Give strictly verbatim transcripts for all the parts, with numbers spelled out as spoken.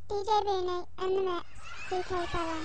D J Booney in the mix, D K seven.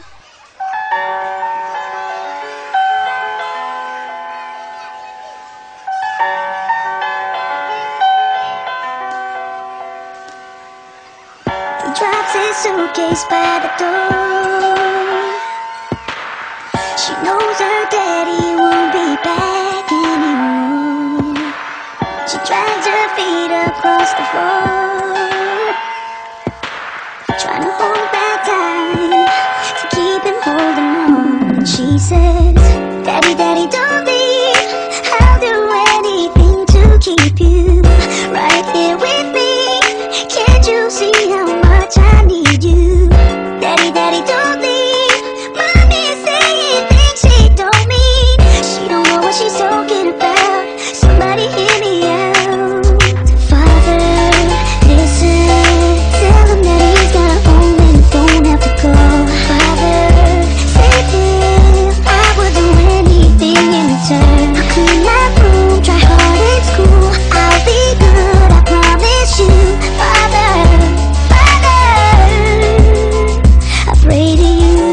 He drops his suitcase by the door. She knows her daddy won't be back anymore. She drags her feet across the floor, trying to hold back time to keep him holding on. And she says, Daddy, Daddy, don't leave. I'll do anything to keep you right here with me. Can't you see how much I need you? Daddy, Daddy, don't leave. Mommy is saying things she don't mean. She don't know what she's talking about. Somebody hear me out. Father, listen. Tell him that he's got a home and don't have to go. Father, save him. I would do anything in return. I'll clean my room, try hard in school. I'll be good, I promise you. Father, Father, I pray to you.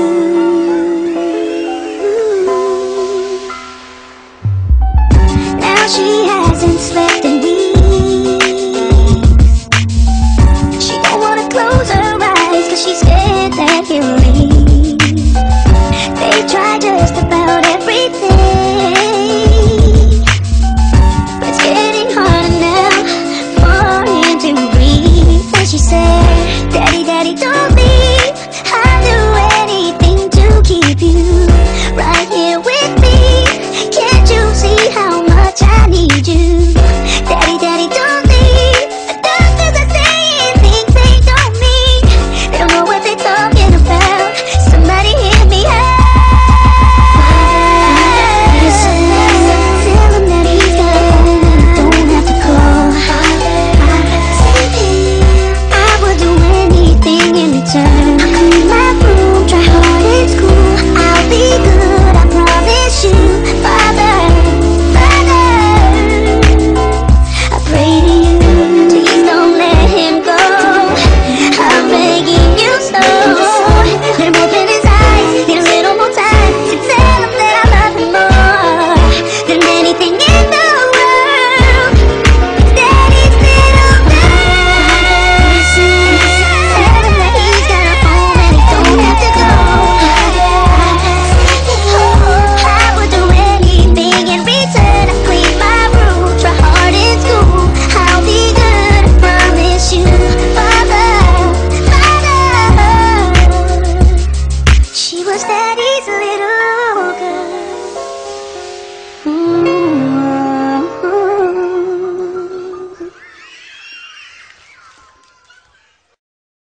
Now she hasn't slept in weeks. She don't wanna close her eyes, cause she's scared that he'll leave. They try just about everything, but it's getting harder now for him to breathe. And she said, Daddy, Daddy, don't